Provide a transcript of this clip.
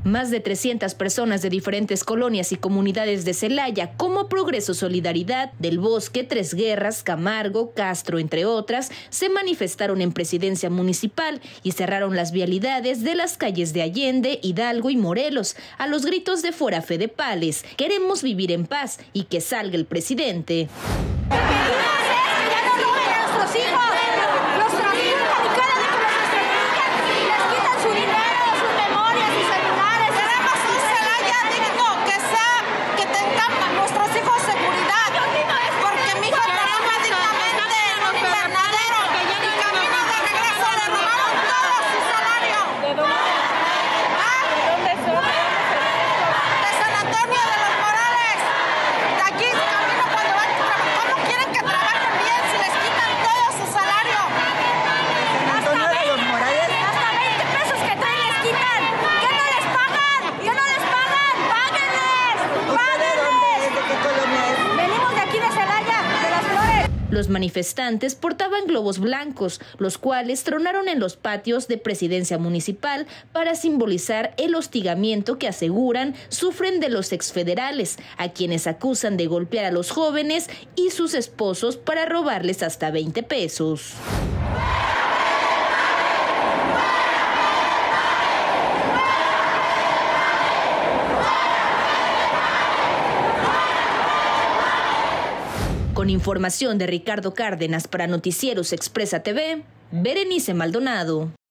Más de 300 personas de diferentes colonias y comunidades de Celaya, como Progreso Solidaridad, Del Bosque, Tres Guerras, Camargo, Castro, entre otras, se manifestaron en Presidencia Municipal y cerraron las vialidades de las calles de Allende, Hidalgo y Morelos, a los gritos de "Fuera Fede Pales, queremos vivir en paz y que salga el presidente". Los manifestantes portaban globos blancos, los cuales tronaron en los patios de Presidencia Municipal para simbolizar el hostigamiento que aseguran sufren de los exfederales, a quienes acusan de golpear a los jóvenes y sus esposos para robarles hasta 20 pesos. Con información de Ricardo Cárdenas para Noticieros Expresa TV, Berenice Maldonado.